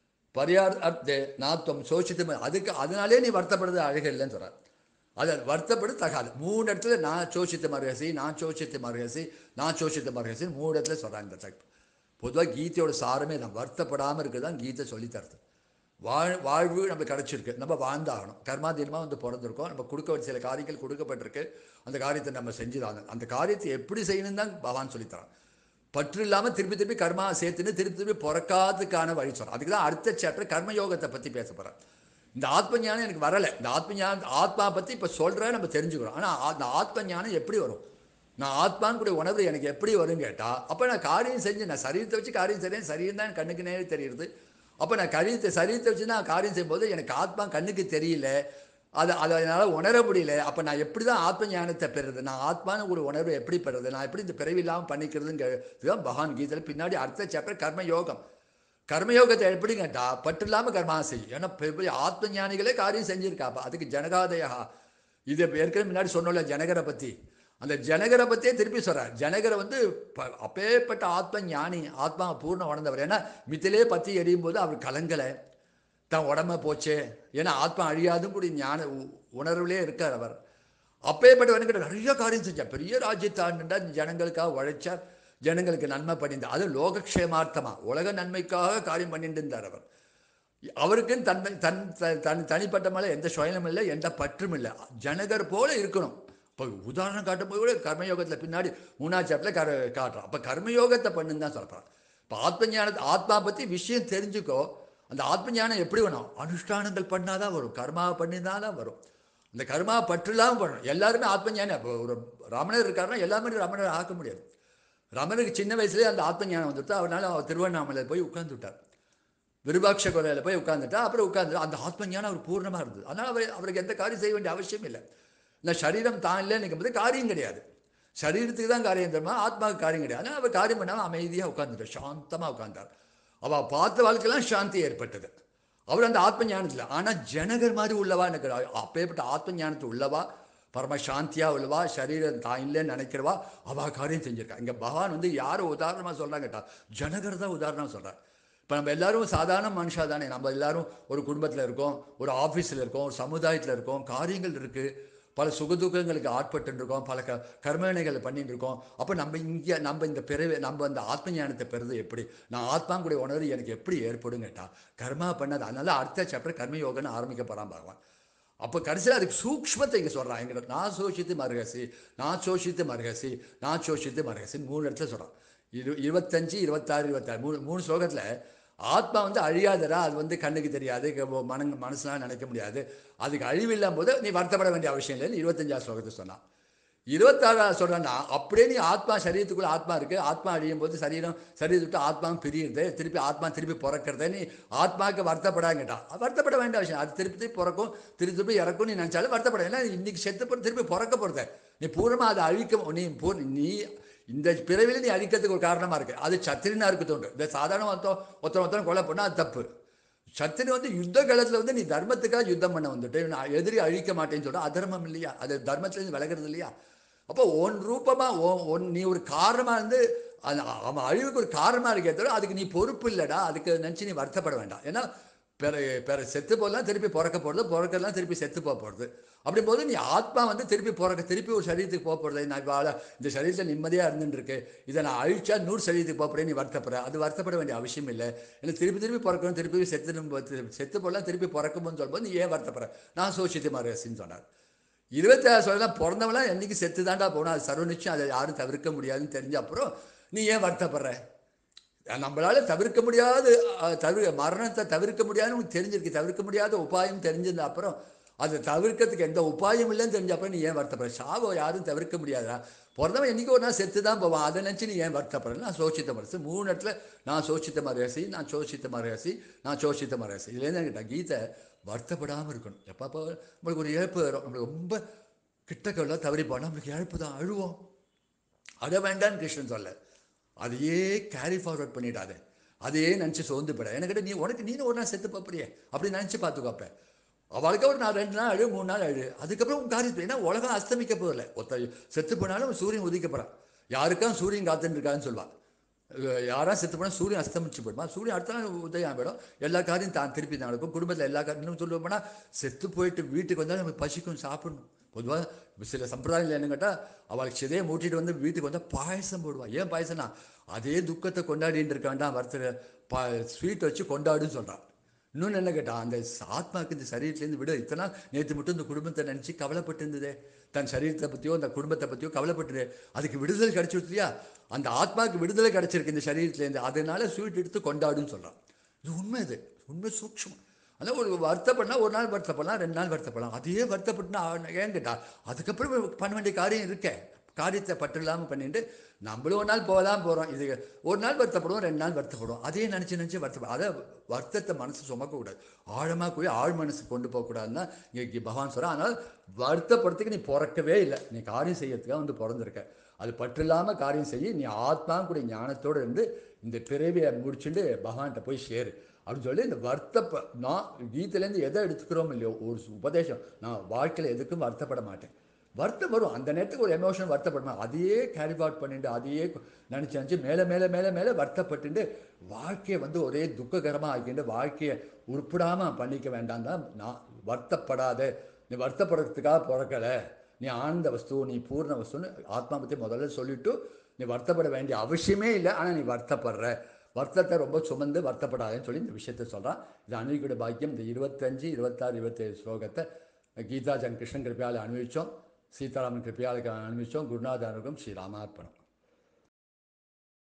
பரிகாரத்தை நாத்தம் சோசித்து அதுக்கு அதனாலே நீ வருத்தப்படுறது அழகு இல்லைன்னு சொல்கிறார். அதை வருத்தப்படு தகாது. மூணு இடத்துல நான் சோசித்த மருகசி, நான் சோசித்த மருகசி, நான் சோசித்த மருகசி மூணு இடத்துல சொல்கிறாங்க இந்த டைப். பொதுவாக கீதையோட சாரமே தான் வருத்தப்படாமல் இருக்குது தான் கீதை சொல்லித்தருது. வாழ் வாழ்வு நம்மளுக்கு கிடச்சிருக்கு, நம்ம வாழ்ந்தாகணும். கர்மாதீனமாக வந்து பிறந்திருக்கோம், நம்ம கொடுக்க வேண்டிய சில காரியங்கள் கொடுக்கப்பட்டிருக்கு. அந்த காரியத்தை நம்ம செஞ்சுதாங்க. அந்த காரியத்தை எப்படி செய்யணும்னு தான் பகவான் சொல்லித்தரான். பற்று இல்லாமல் திருப்பி திருப்பி கர்மா சேர்த்துன்னு திருப்பி திருப்பி பிறக்காதுக்கான வழி சொல்கிறான். அதுக்கு தான் அடுத்த சாப்டர் கர்மயோகத்தை பற்றி பேச போகிறேன். இந்த ஆத்ம ஞானம் எனக்கு வரலை. இந்த ஆத்ம ஞானம் ஆத்மா பற்றி இப்போ சொல்கிறேன், நம்ம தெரிஞ்சுக்கிறோம். ஆனால் அந்த ஆத்ம ஞானம் எப்படி வரும்? நான் ஆத்மான்னு கூட உணர்வு எனக்கு எப்படி வரும்னு கேட்டால், அப்போ நான் காரியம் செஞ்சு நான் சரீரத்தை வச்சு காரியம் செய்கிறேன், சரீரம் தான் கண்ணுக்கு நேரே தெரியுது. அப்போ நான் கரியத்தை சரீரத்தை வச்சு நான் காரியம் செய்யும்போது எனக்கு ஆத்மா கண்ணுக்கு தெரியல, அதை அதை என்னால் உணர முடியல. அப்போ நான் எப்படி தான் ஆத்ம ஞானத்தை பெறுறது? நான் ஆத்மான்னு ஒரு உணர்வை எப்படி பெறுறது? நான் எப்படி இந்த பிறவி இல்லாமல் பண்ணிக்கிறதுங்கிறது பகவான் கீதையில் பின்னாடி அடுத்த சாப்டர் கர்மயோகம். கர்மயோகத்தை எப்படி கேட்டால் பற்று இல்லாமல் கர்மா செய்யும். ஏன்னா பெரிய ஆத்ம ஞானிகளே காரியம் செஞ்சுருக்காப்பா. அதுக்கு ஜனகாதயா, இது ஏற்கனவே முன்னாடி சொன்னோம்ல ஜனகரை பற்றி, அந்த ஜனகரை பற்றியே திருப்பி சொல்கிறார். ஜனகரை வந்து அப்பேற்பட்ட ஆத்ம ஞானி, ஆத்மா பூர்ண உணர்ந்தவர். ஏன்னா மித்திலே பற்றி எரியும் போது அவர் கலங்கலை, தான் உடம்ப போச்சே, ஏன்னா ஆத்மா அழியாதும் கூடிய ஞான உணர்வுலே இருக்கார் அவர். அப்பேற்பட்டவனுக்கு நிறைய காரியம் செஞ்சார். பெரிய ராஜ்யத்தாண்டுண்டா ஜனங்களுக்காக உழைச்சார், ஜனங்களுக்கு நன்மை பண்ணியிருந்தார். அது லோகக்ஷேமார்த்தமா உலக நன்மைக்காக காரியம் பண்ணிட்டு இருந்தார் அவர். அவருக்குன்னு தன்மை தன் தன் தனிப்பட்ட மேலே எந்த சுயமும் இல்லை, எந்த பற்றும் இல்லை. ஜனகர் போல இருக்கணும். இப்போ உதாரணம் காட்டும்போது கூட கர்மயோகத்தில் பின்னாடி மூணாவது சாப்டர்ல கர காட்டுறான். அப்போ கர்மயோகத்தை பண்ணுன்னு தான் சொல்கிறான். இப்போ ஆத்ம ஞானத்தை ஆத்மா பற்றி விஷயம் தெரிஞ்சுக்கோ. அந்த ஆத்ம ஞானம் எப்படி வேணும்? அனுஷ்டானங்கள் பண்ணாதான் வரும், கர்மாவை பண்ணிதான் தான் வரும். அந்த கர்மா பற்றுலாமல் பண்ணணும். எல்லாருமே ஆத்ம ஞானம். இப்போ ஒரு ரமணர் இருக்காருன்னா எல்லாமே ரமணர் ஆக்க முடியாது. ரமணருக்கு சின்ன வயசுலேயே அந்த ஆத்ம ஞானம் வந்துட்டு அவரால் அவர் திருவண்ணாமலையில் போய் உட்கார்ந்து விட்டார். விருபாட்ச கொலையில் போய் உட்காந்துட்டா. அப்புறம் உட்காந்து அந்த ஆத்ம ஞானம் அவர் பூர்ணமாக இருந்தது. அதனால் அவர் அவருக்கு எந்த காரியம் செய்ய வேண்டிய அவசியம் இல்லை. இந்த சரீரம் தான் இல்லைன்னு நினைக்கும்போது காரியம் கிடையாது. சரீரத்துக்கு தான் காரியம் தெரியுமா, ஆத்மாவுக்கு காரியம் கிடையாது. ஆனால் அவர் காரியம் பண்ணாமல் அமைதியாக உட்காந்துட்டார், சாந்தமாக உட்கார்ந்தார். அவள் பார்த்த வாழ்க்கையெல்லாம் சாந்தி ஏற்பட்டது. அவர் அந்த ஆத்ம ஞானத்தில். ஆனால் ஜனகர் மாதிரி உள்ளவா எனக்கு அப்பேற்பட்ட ஆத்ம ஞானத்தை உள்ளவா, பரம சாந்தியாக உள்ளவா, சரீரம் தான் இல்லைன்னு நினைக்கிறவா, அவள் காரியம் செஞ்சிருக்கா. இங்கே பகவான் வந்து யாரை உதாரணமாக சொல்கிறாங்க கேட்டால் ஜனகர் தான் உதாரணமாக சொல்கிறார். இப்போ நம்ம எல்லாரும் சாதாரண மனுஷா தானே. நம்ம எல்லாரும் ஒரு குடும்பத்தில் இருக்கோம், ஒரு ஆஃபீஸில் இருக்கோம், ஒரு சமுதாயத்தில் இருக்கோம், காரியங்கள் இருக்குது, பல சுகதுக்கங்களுக்கு ஆட்பட்டு இருக்கோம், பல க கர்மவினைகளை பண்ணிட்டு இருக்கோம். அப்போ நம்ம இங்கே நம்ம இந்த பிறவை நம்ம அந்த ஆத்ம ஞானத்தை பெறுது எப்படி? நான் ஆத்மாங்குடைய உணர்வு எனக்கு எப்படி ஏற்படும் கேட்டால் கர்மா பண்ணது. அதனால அடுத்த சாப்டர் கர்மயோகன்னு ஆரம்பிக்க போகிறான் பகவான். அப்போ கடைசியில் அதுக்கு சூக்ஷ்மத்தை இங்கே சொல்கிறான். எங்கிட்ட நான் சோஷித்து மருகசி, நான் சோஷித்து மருகசி, நான் சோஷித்து மருகசின்னு மூணு இடத்துல சொல்கிறான். இரு இருபத்தஞ்சு இருபத்தாறு இருபத்தாறு மூணு மூணு ஸ்லோகத்தில் ஆத்மா வந்து அழியாதரா, அது வந்து கண்ணுக்கு தெரியாது, மன மனசுலாம் நினைக்க முடியாது, அதுக்கு அழிவில்லாம போது நீ வருத்தப்பட வேண்டிய அவசியம் இல்லைன்னு இருபத்தஞ்சாவது ஸ்லோகத்தை சொன்னான். இருபத்தாறாவது சொல்கிறேன்னா அப்படியே நீ ஆத்மா சரீரத்துக்குள்ளே ஆத்மா இருக்குது, ஆத்மா அழியும் போது சரீரம் சரீரத்தை விட்டு ஆத்மாவும் பிரியுது, திருப்பி ஆத்மா திருப்பி பிறக்கிறத நீ ஆத்மாவுக்கு வருத்தப்படாங்கட்டான். வருத்தப்பட வேண்டிய அவசியம், அது திருப்பி திருப்பி பிறக்கும், திருப்பி திருப்பி இறக்கும். நீ நினச்சாலும் வருத்தப்பட, ஏன்னா இன்னைக்கு செத்து போகிற திருப்பி பிறக்க போகிறத நீ பூர்ணமாக அதை அழிக்க நீ பூ நீ இந்த பிறவில நீ அழிக்கிறதுக்கு ஒரு காரணமாக இருக்குது. அது சத்திரினா இருக்கு தோன்று. இந்த சாதாரண ஒருத்தன் ஒருத்தன் ஒருத்தன் கொலை பண்ணால் அது தப்பு. சத்திரி வந்து யுத்த காலத்தில் வந்து நீ தர்மத்துக்காக யுத்தம் பண்ண வந்துட்டு நான் எதிரி அழிக்க மாட்டேன்னு சொல்ல அதர்மம் இல்லையா? அது தர்மத்துலேருந்து விலகிறது இல்லையா? அப்போ ஒன் ரூபமாக ஓ ஒன் நீ ஒரு காரணமாக இருந்து அது அவன் அழிவுக்கு ஒரு காரணமாக இருக்கே தவிர அதுக்கு நீ பொறுப்பு இல்லைடா. அதுக்கு நினச்சி நீ வருத்தப்பட வேண்டாம். ஏன்னா பிற பிற செத்து போகலாம் திருப்பி பிறக்க போகிறது, பிறக்கலாம் திருப்பி செத்து போக போகிறது. அப்படிங்கும்போது நீ ஆத்மா வந்து திருப்பி பிறக்க திருப்பி ஒரு சரீரத்துக்கு போக போகிறது. நான் வாழ இந்த சரீரத்தில் நிம்மதியாக இருந்துருக்கு, இதை நான் அழிச்சா நூறு சரீரத்துக்கு போகிறேன், நீ வருத்தப்படுற. அது வருத்தப்பட வேண்டிய அவசியம் இல்லை. இல்லை திருப்பி திருப்பி பிறக்கணும், திருப்பி செத்து செத்து போகலாம் திருப்பி பிறக்கும்போது சொல்லும்போது நீ ஏன் வருத்தப்படுற? நான் சோசியத்தை மகரிஷின்னு சொன்னார். இருபத்தேழு சொல்லலாம் பிறந்தவெல்லாம் என்றைக்கு செத்து தாண்டா போகணும், அது சர்வ நிச்சயம், அதை யாரும் தவிர்க்க முடியாதுன்னு தெரிஞ்ச அப்புறம் நீ ஏன் வருத்தப்படுற? நம்மளால தவிர்க்க முடியாது, தவிர மரணத்தை தவிர்க்க முடியாதுன்னு உனக்கு தெரிஞ்சிருக்கு, தவிர்க்க முடியாத உபாயம் தெரிஞ்சிருந்த அப்புறம் அதை தவிர்க்கிறதுக்கு எந்த உபாயம் இல்லைன்னு தெரிஞ்ச அப்புறம் நீ ஏன் வருத்தப்படுற? சாவோ யாரும் தவிர்க்க முடியாதா? பிறந்தவன் என்றைக்கு ஒரு நாள் செத்து தான் போவான், அதை நினச்சி நீ ஏன் வருத்தப்படுற? நான் சோசித்த மரசு மூணு இடத்துல நான் சோசித்த மரசி, நான் சோசித்த மரசி, நான் சோசித்த மரசி. இதுலேருந்து கேட்டால் கீதை வருத்தப்படாமல் இருக்கணும். எப்பப்போ நம்மளுக்கு ஒரு இழப்பு வரும், நம்மளுக்கு ரொம்ப கிட்டக்கெல்லாம் தவறி போனால் நம்மளுக்கு இழப்பு தான், அழுவோம். அழ வேண்டான்னு கிருஷ்ணன் சொல்ல, அதையே கேரி ஃபார்வர்ட் பண்ணிடாத, அதையே நினச்சி சோர்ந்து போட. எனக்கு நீ உனக்கு நீனு ஒரு நாள் செத்து பார்ப்பறியே அப்படி நினச்சி பார்த்துக்கோப்பேன். அவளுக்கு ஒரு நாள் ரெண்டு நாள் அழு, மூணு நாள் அழு, அதுக்கப்புறம் உன் காரியத்தில். ஏன்னா உலகம் அஸ்தமிக்க போதில்லை, ஒருத்த செத்து போனாலும் சூரியன் உதிக்க போகிறான். யாருக்கும் சூரியன் காத்துன்னு இருக்கான்னு சொல்லுவாள். யாராக செத்து போனால் சூரியன் அஸ்தமிச்சு போயிடுமா, சூரியன் அடுத்த நாள் உதயம் போயிடும், எல்லா காரியம் தான் திருப்பி தான் நடக்கும். குடும்பத்தில் எல்லா காரியம் இன்னும் சொல்ல போனால் செத்து போயிட்டு வீட்டுக்கு வந்தால் நமக்கு பசிக்கும், சாப்பிடணும். பொதுவாக சில சம்பிரதாயங்கள் என்ன கேட்டால் அவளுக்கு சிதையை மூட்டிட்டு வந்து வீட்டுக்கு வந்தால் பாயசம் போடுவாள். ஏன் பாயசம்னா அதே துக்கத்தை கொண்டாடிட்டு இருக்க வேண்டாம், வருத்த பா ஸ்வீட் வச்சு கொண்டாடுன்னு சொல்கிறான். இன்னொன்று என்ன கேட்டால் அந்த ஆத்மாவுக்கு இந்த சரீரத்துலேருந்து விட இத்தனை நாள் நேற்று மட்டும் இந்த குடும்பத்தை நினச்சி கவலைப்பட்டு இருந்ததே, தன் சரீரத்தை பற்றியோ அந்த குடும்பத்தை பற்றியோ கவலைப்பட்டுரு, அதுக்கு விடுதலை கிடச்சிருச்சு இல்லையா? அந்த ஆத்மாவுக்கு விடுதலை கிடச்சிருக்கு இந்த சரீரத்துலேருந்து, அதனால ஸ்வீட் எடுத்து கொண்டாடுன்னு சொல்கிறான். இது உண்மை, இது உண்மை சூக்ஷ்மம். ஆனால் ஒரு வருத்தப்படலாம், ஒரு நாள் வருத்தப்படலாம், ரெண்டு நாள் வருத்தப்படலாம், அதையே வருத்தப்பட்டுனா ஏன் கேட்டால் அதுக்கப்புறம் பண்ண வேண்டிய காரியம் இருக்கேன். காரியத்தை பற்று இல்லாமல் பண்ணிட்டு நம்மளும் ஒரு நாள் போகலாம் போகிறோம், இது ஒரு நாள் வருத்தப்படுவோம், ரெண்டு நாள் வருத்தப்படுவோம், அதையே நினச்சி நினச்சி வருத்தப்படும். அதை வருத்தத்தை மனசு சுமக்கக்கூடாது, ஆழமாக போய் ஆழ் மனசு கொண்டு போகக்கூடாதுன்னா இங்கே பகவான் சொல்கிறான். அதனால் வருத்தப்படுறதுக்கு நீ பிறக்கவே இல்லை, நீ காரியம் செய்யறதுக்காக வந்து பிறந்திருக்க. அது பற்று இல்லாமல் காரியம் செய்ய, நீ ஆத்மா கூட ஞானத்தோடு இருந்து இந்த பிறவியை முடிச்சுட்டு பகவான்கிட்ட போய் சேரு அப்படின்னு சொல்லி இந்த வருத்தப்ப நான் கீதையிலேருந்து எதை எடுத்துக்கிறோம் இல்லையோ ஒரு உபதேசம், நான் வாழ்க்கையில் எதுக்கும் வருத்தப்பட மாட்டேன். வருத்தம் வரும், அந்த நேரத்துக்கு ஒரு எமோஷன் வருத்தப்படமா, அதையே கேரி அவுட் பண்ணிட்டு அதையே நினச்சி நினச்சி மேலே மேலே மேலே மேலே வருத்தப்பட்டு வாழ்க்கையை வந்து ஒரே துக்ககரமாக ஆக்கிட்டு வாழ்க்கையை உருப்பிடாமல் பண்ணிக்க வேண்டாம் தான். நான் வருத்தப்படாத, நீ வருத்தப்படுறதுக்காக பிறக்கலை, நீ ஆனந்த வஸ்து, நீ பூர்ண வஸ்துன்னு ஆத்மா பற்றி முதல்ல சொல்லிவிட்டு நீ வருத்தப்பட வேண்டிய அவசியமே இல்லை. ஆனால் நீ வருத்தப்படுற, வருத்தத்தை ரொம்ப சுமந்து வருத்தப்படாதுன்னு சொல்லி இந்த விஷயத்த சொல்கிறான். இது அனுபவிக்கிற பாக்கியம். இந்த இருபத்தஞ்சு இருபத்தாறு இருபத்தேழு ஸ்லோகத்தை கீதா ஜன் கிருஷ்ணன் கிருப்பையால் அனுபவித்தோம், சீதாராமன் கிருப்பையால் அனுபவித்தோம். குருநாதனுக்கும் ஸ்ரீராமார்ப்பணம்.